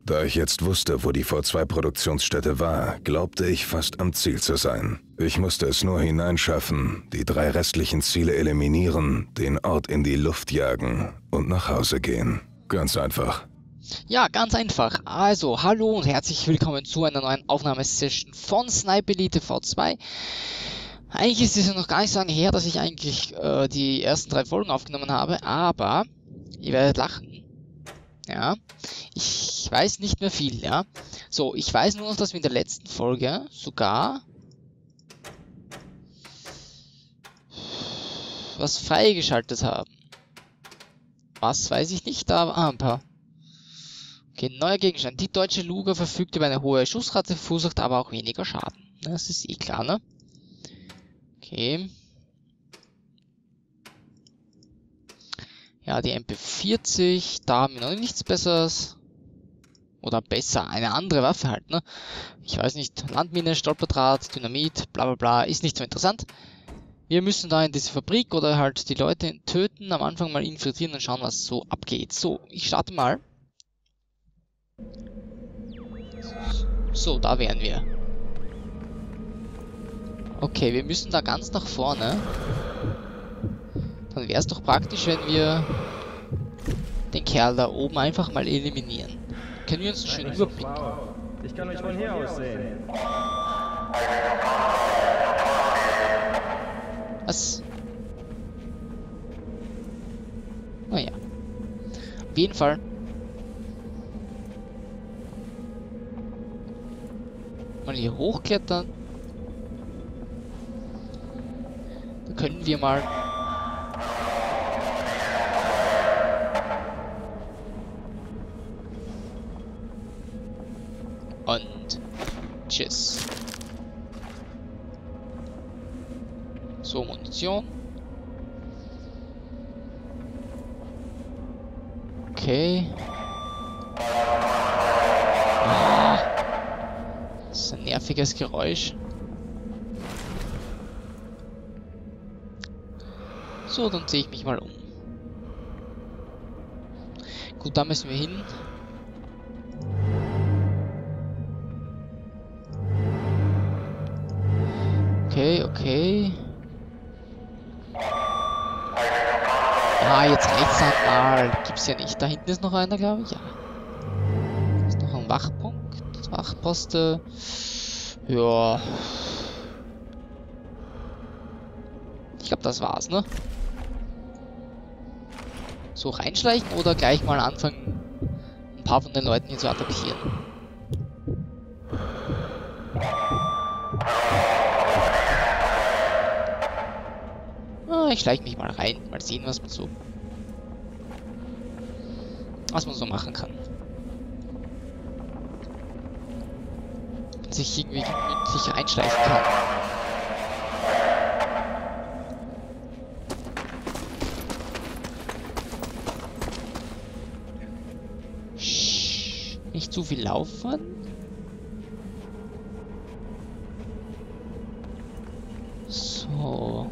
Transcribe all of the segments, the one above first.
Da ich jetzt wusste, wo die V2-Produktionsstätte war, glaubte ich fast am Ziel zu sein. Ich musste es nur hineinschaffen, die 3 restlichen Ziele eliminieren, den Ort in die Luft jagen und nach Hause gehen. Ganz einfach. Ja, ganz einfach. Also, hallo und herzlich willkommen zu einer neuen Aufnahmesession von Sniper Elite V2. Eigentlich ist es ja noch gar nicht so lange her, dass ich eigentlich die ersten 3 Folgen aufgenommen habe, aber ihr werdet lachen. Ja, ich weiß nicht mehr viel, ja. So, ich weiß nur noch, dass wir in der letzten Folge sogar was freigeschaltet haben. Was, weiß ich nicht, aber ein paar. Okay, neuer Gegenstand. Die deutsche Luger verfügt über eine hohe Schussrate, verursacht aber auch weniger Schaden. Das ist eh klar, ne? Okay. Ja, die MP40, da haben wir noch nichts Besseres. Oder besser, eine andere Waffe halt, ne? Ich weiß nicht, Landmine, Stolperdraht, Dynamit, bla bla bla, ist nicht so interessant. Wir müssen da in diese Fabrik oder halt die Leute töten, am Anfang mal infiltrieren und schauen, was so abgeht. So, ich starte mal. So, da wären wir. Okay, wir müssen da ganz nach vorne. Dann wäre es doch praktisch, wenn wir den Kerl da oben einfach mal eliminieren. Können wir uns einen schönen Überblick geben? Ich kann euch von hier aus sehen. Was? Naja. Auf jeden Fall. Mal hier hochklettern. Dann können wir mal und tschüss. So, Munition. Okay. Ah, das ist ein nerviges Geräusch. So, dann sehe ich mich mal um. Gut, da müssen wir hin. Okay, okay. Ah, jetzt rechts einmal. Gibt's ja nicht. Da hinten ist noch einer, glaube ich. Ja. Ist noch ein Wachpunkt. Wachposte. Ja. Ich glaube, das war's, ne? So, reinschleichen oder gleich mal anfangen, ein paar von den Leuten hier zu attackieren. Ich schleiche mich mal rein, mal sehen, was man so machen kann. Sich irgendwie gemütlich einschleichen kann. Nicht zu viel laufen. So.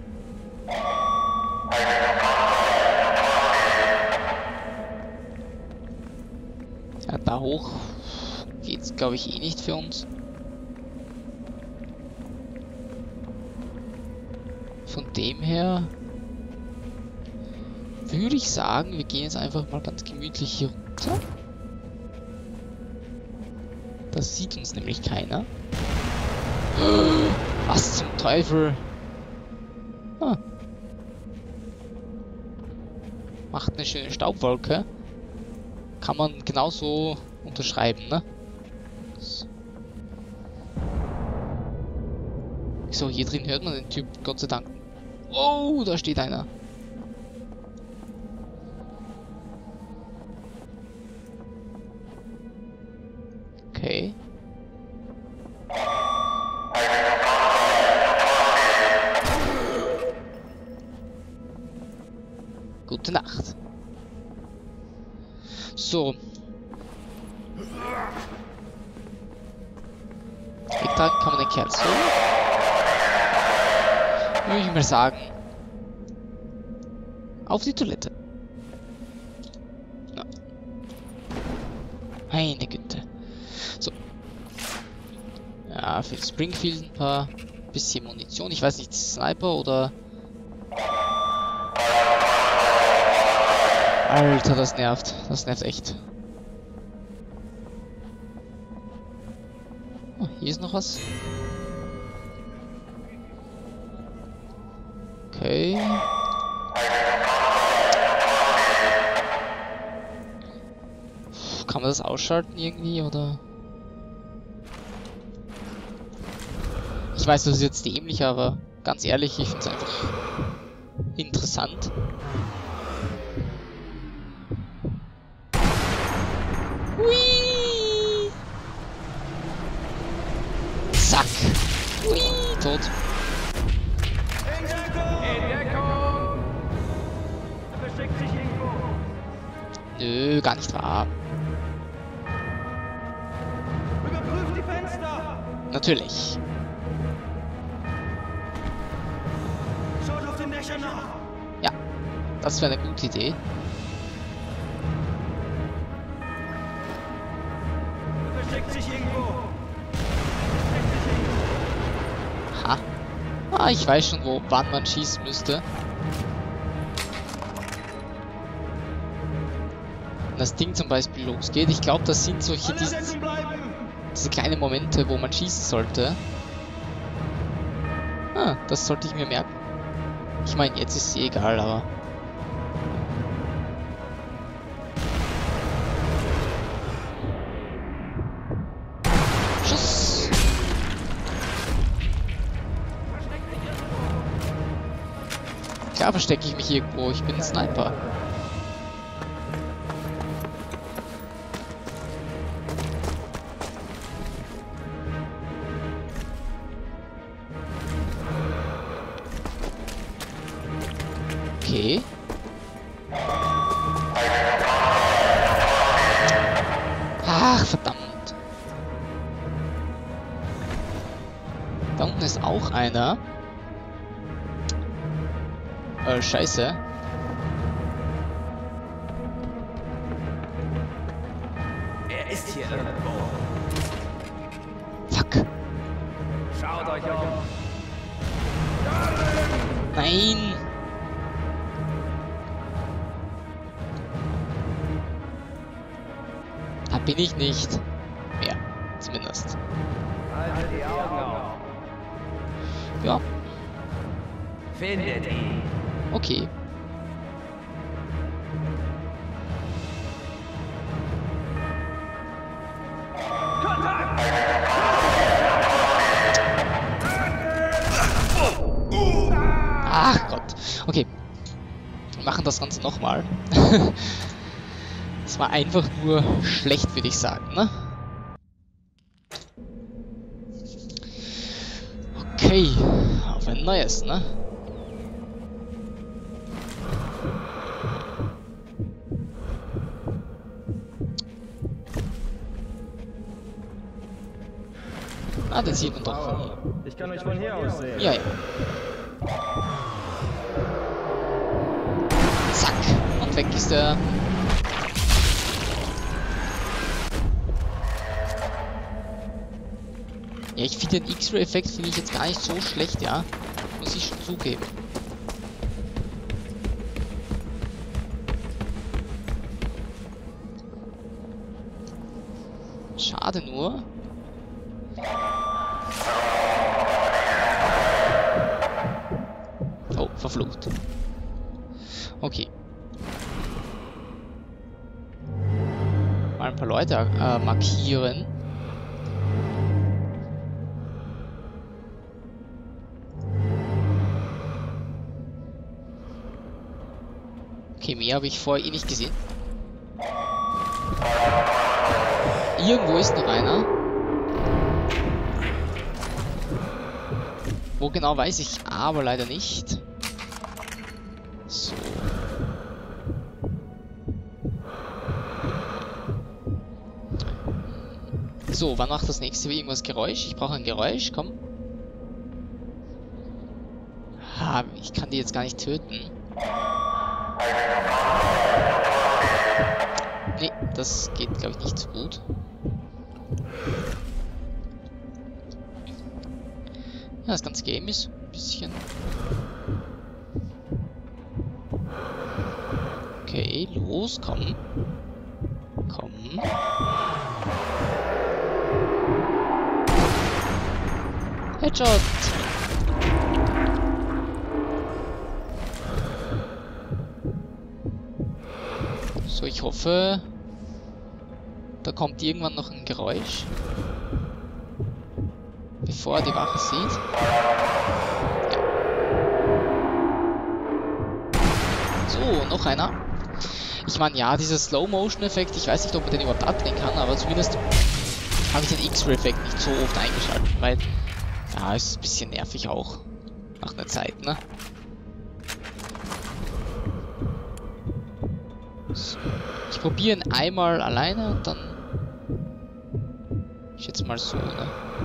Ja, da hoch geht's, glaube ich, eh nicht für uns. Von dem her würde ich sagen, wir gehen jetzt einfach mal ganz gemütlich hier runter. Das sieht uns nämlich keiner. Was zum Teufel? Ah. Macht eine schöne Staubwolke. Kann man genauso unterschreiben, ne? So, hier drin hört man den Typ, Gott sei Dank. Oh, da steht einer. Okay. Gute Nacht. So. Wegtragen kann man den Kerl so. Würde ich mal sagen. Auf die Toilette. Ja. Meine Güte. So. Ja, für Springfield ein paar bisschen Munition. Ich weiß nicht, Sniper oder... Alter, das nervt. Das nervt echt. Oh, hier ist noch was. Okay. Kann man das ausschalten irgendwie, oder? Ich weiß, das ist jetzt dämlich, aber ganz ehrlich, ich finde es einfach interessant. Hui! Zack! Hui! Tot. In Deckung! Versteckt sich irgendwo. Nö, gar nicht wahr. Überprüft die Fenster! Natürlich. Schaut auf den Dächern nach! Ja, das wäre eine gute Idee. Versteckt sich irgendwo! Ha. Ah, ich weiß schon, wann man schießen müsste. Wenn das Ding zum Beispiel losgeht. Ich glaube, das sind solche diese kleinen Momente, wo man schießen sollte. Ah, das sollte ich mir merken. Ich meine, jetzt ist sie egal, aber... Schuss! Klar verstecke ich mich irgendwo, ich bin ein Sniper. Okay. Ach, verdammt. Da unten ist auch einer. Scheiße. Er ist hier irgendwo. Fuck. Schaut euch um. Nein. Da bin ich nicht. Mehr, zumindest. Haltet die Augen auf. Ja, Findet ihn. okay. Kontakt! Ach Gott. Okay. Wir machen das Ganze nochmal. Das war einfach nur schlecht, würde ich sagen, ne? Okay. Auf ein neues, ne? Ah, den sieht man doch von hier. Ich kann euch von hier aus sehen. Ja, ja. Zack. Und weg ist er. Ja, ich finde den X-Ray-Effekt finde ich jetzt gar nicht so schlecht, ja. Muss ich schon zugeben. Schade nur. Oh, verflucht. Okay. Mal ein paar Leute markieren. Okay, mehr habe ich vorher eh nicht gesehen. Irgendwo ist noch einer. Wo genau weiß ich aber leider nicht. So. So, wann macht das nächste wie irgendwas Geräusch? Ich brauche ein Geräusch, komm. Ha, ich kann die jetzt gar nicht töten. Nee, Das geht, glaube ich, nicht so gut. Ja, das ganze Game ist ein bisschen... Okay, los, komm. Komm. Headshot! So, ich hoffe, da kommt irgendwann noch ein Geräusch, bevor er die Wache sieht. Ja. So, noch einer. Ich meine, ja, dieser Slow-Motion-Effekt, ich weiß nicht, ob man den überhaupt abdrehen kann, aber zumindest habe ich den X-Ray-Effekt nicht so oft eingeschaltet, weil, ja, es ist ein bisschen nervig auch, nach einer Zeit, ne? So. Ich probiere ihn einmal alleine und dann, ich schätze mal so, ne?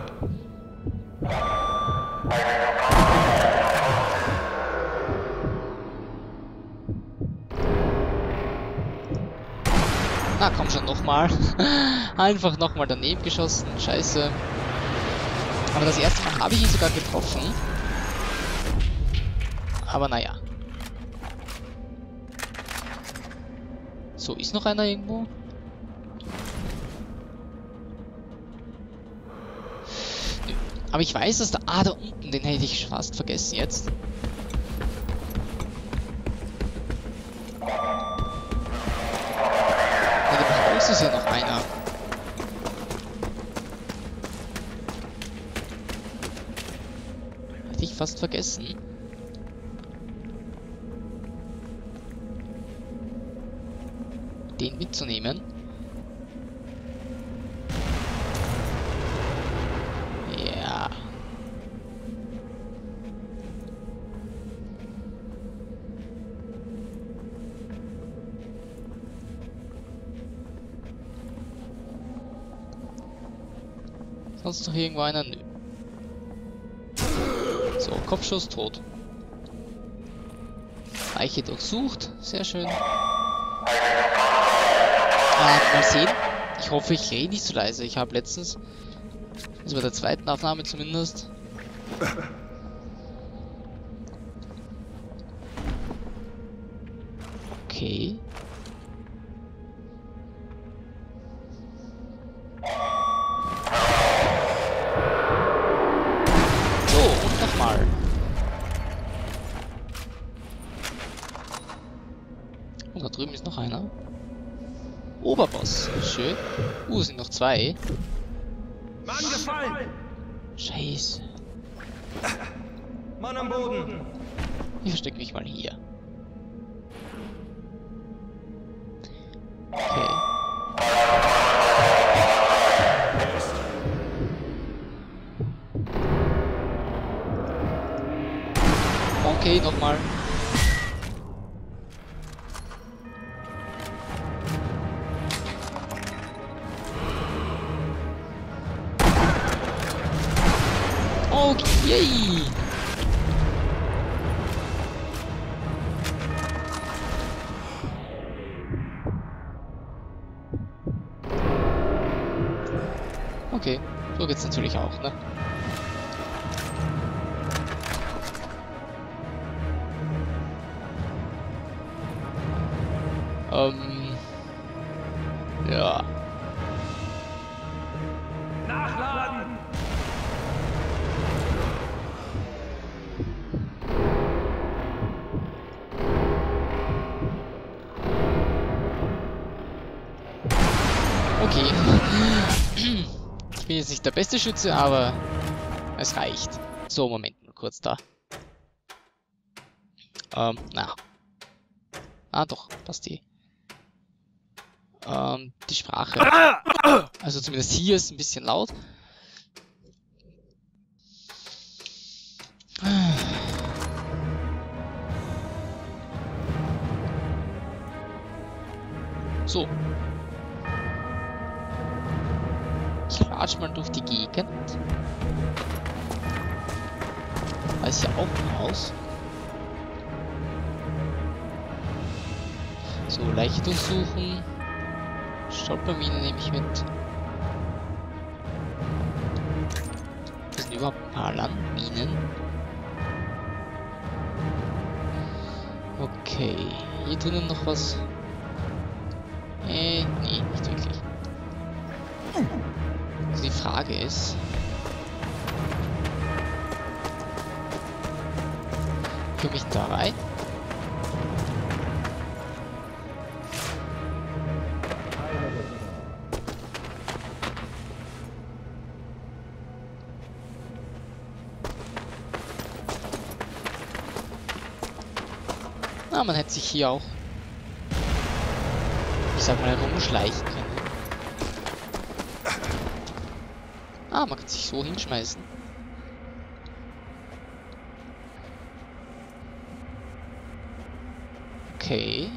Na komm schon, nochmal. Einfach nochmal daneben geschossen. Scheiße. Aber das erste Mal habe ich ihn sogar getroffen. Aber naja. So, ist noch einer irgendwo? Nö. Aber ich weiß, dass da... Ah, da unten, den hätte ich fast vergessen jetzt. Es ist ja noch einer. Hätte ich fast vergessen. Den mitzunehmen. Ja. Sonst noch irgendwo einer? Nö. So, Kopfschuss tot. Leiche durchsucht. Sehr schön. Mal sehen. Ich hoffe, ich rede nicht zu leise. Ich habe letztens, also bei der zweiten Aufnahme zumindest, okay. Nochmal. Und da drüben ist noch einer. Oberboss. Schön. Es sind noch zwei. Mann gefallen! Scheiße. Mann am Boden! Ich verstecke mich mal hier. Okay. Okay, nochmal. Okay. Okay, so geht's natürlich auch, ne? Ja. Nachladen! Okay. Ich bin jetzt nicht der beste Schütze, aber es reicht. So, Moment, nur kurz da. Na. Ah, doch, passt die. Die Sprache. Also zumindest hier ist ein bisschen laut. So. Ich latsch mal durch die Gegend. Da ist ja auch ein Haus. So, Leiche durchsuchen. Stolpermine nehme ich mit. Das sind überhaupt ein paar Landminen. Okay, hier drinnen noch was. Nee, nicht wirklich. Also die Frage ist, komme ich da rein? Ah, man hätte sich hier auch, ich sag mal, herumschleichen können. Ah, man kann sich so hinschmeißen. Okay.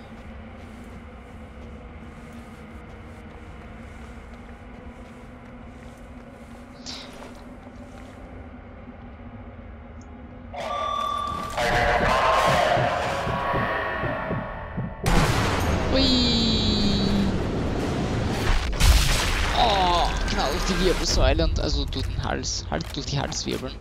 Oh, genau, durch die Wirbelsäule und also durch den Hals, halt durch die Halswirbeln.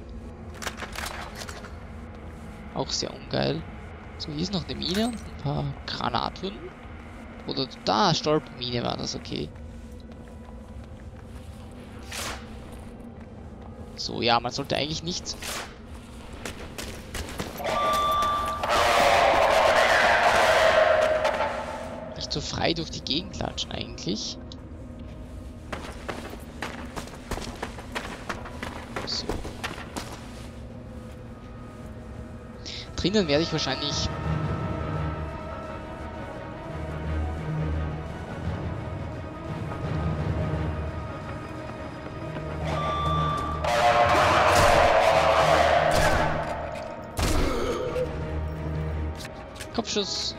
Auch sehr ungeil. So, hier ist noch eine Mine und ein paar Granatwunden. Oder da, Stolpermine war das, okay. So, ja, man sollte eigentlich nicht so frei durch die Gegend latschen eigentlich. So. Drinnen werde ich wahrscheinlich Kopfschuss.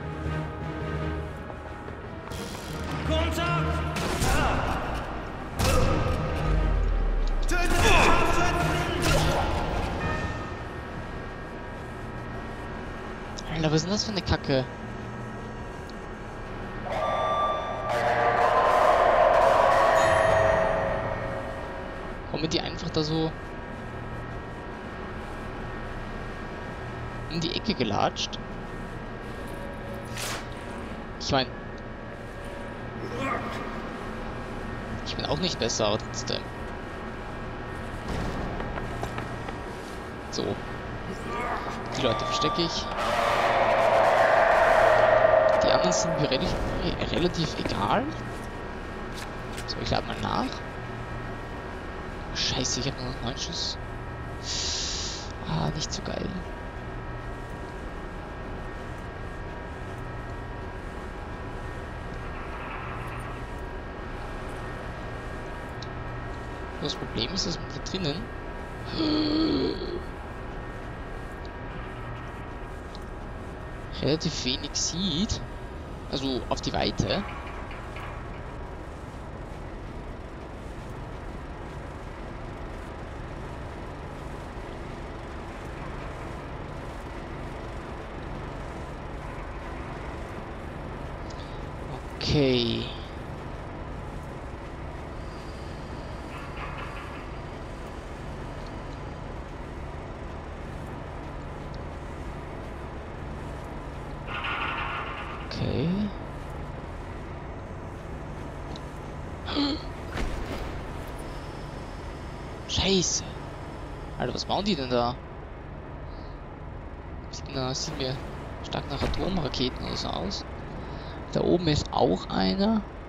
Alter, was ist denn das für eine Kacke? Kommen die einfach da so in die Ecke gelatscht? Ich meine, ich bin auch nicht besser, aber trotzdem. So. Die Leute verstecke ich. Die anderen sind mir relativ egal. So, ich lade mal nach. Scheiße, ich habe nur noch 9 Schuss. Ah, nicht so geil. Das Problem ist, dass man hier drinnen relativ wenig sieht. Also auf die Weite. Okay. Okay. Scheiße. Alter, was bauen die denn da? Sieht mir stark nach Atomraketen oder so aus. Da oben ist auch einer.